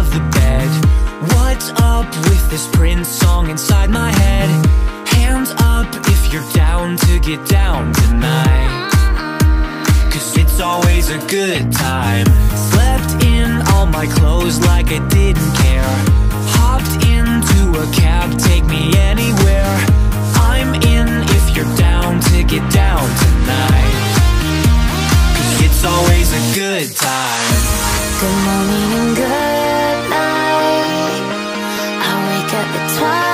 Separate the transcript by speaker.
Speaker 1: the bed. What's up with this Prince song inside my head? Hands up if you're down to get down tonight, 'cause it's always a good time. Slept in all my clothes like I didn't care. Hopped into a cab, take me anywhere. I'm in if you're down to get down tonight, 'cause it's always a good time.
Speaker 2: Good morning and good night. I wake up at twilight.